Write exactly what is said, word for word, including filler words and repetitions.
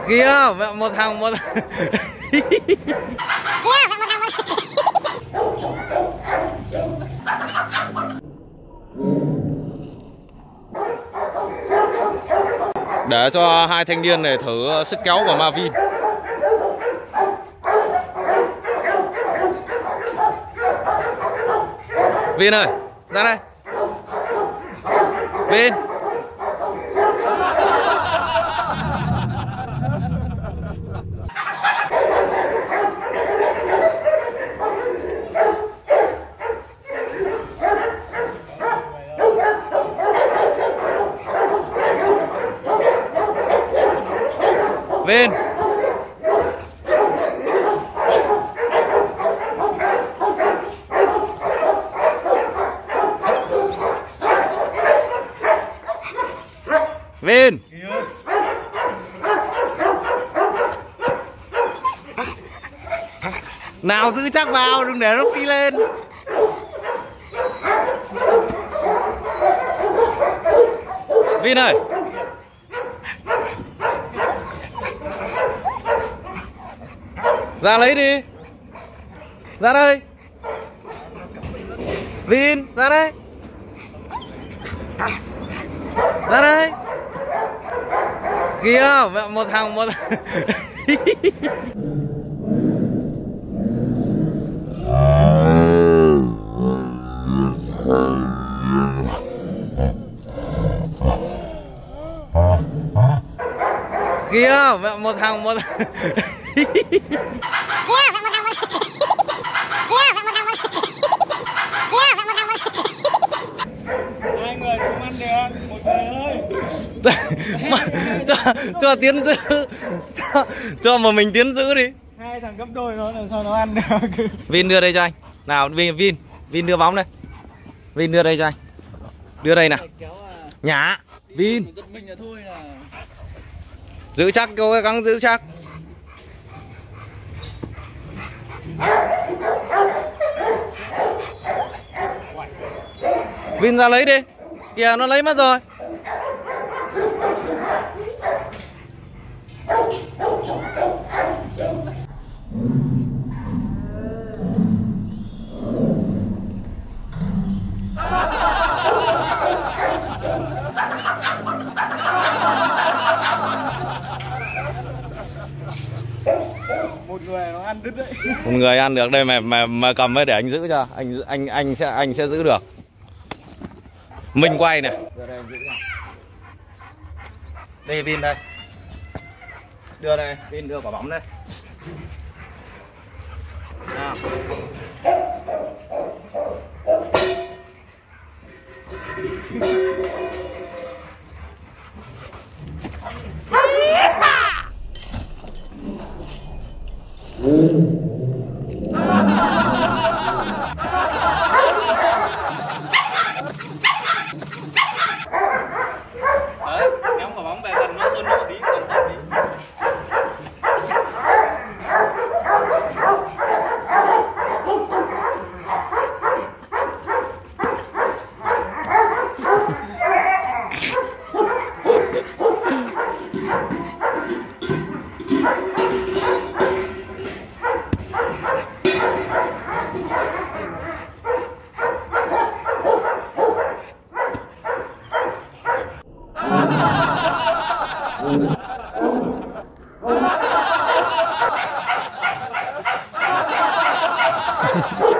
Kìa, một thằng một để cho hai thanh niên này thử sức kéo của Marvin. Vin ơi, ra đây. Vin. Vin. Vin. Nào giữ chắc vào, đừng để nó phi lên. Vin ơi. Ra lấy đi. Ra đây. Vin, ra đây. Ra đây. Kìa, một thằng một Kìa, một thằng một hai người không ăn được, một người thôi. cho, cho tiến giữ cho, cho mà mình tiến giữ đi. Hai thằng gấp đôi nó làm sao nó ăn được. Vin đưa đây cho anh. Nào Vin, Vin, Vin đưa bóng đây. Vin đưa đây cho anh. Đưa đây nào. Nhả. Vin. Giữ chắc, cố gắng giữ chắc. Vin ra lấy đi. Kìa nó lấy mất rồi. Một người nó ăn đứt đấy. Một người ăn được đây mà mà mà cầm với để anh giữ cho. Anh anh anh sẽ anh sẽ giữ được. Mình quay này. Đây Vin đây. Đưa đây, Vin đưa quả bóng đây. Nào. Đấy, ném quả bóng về gần nó hơn nó một tí, gần một tí. Ha ha ha.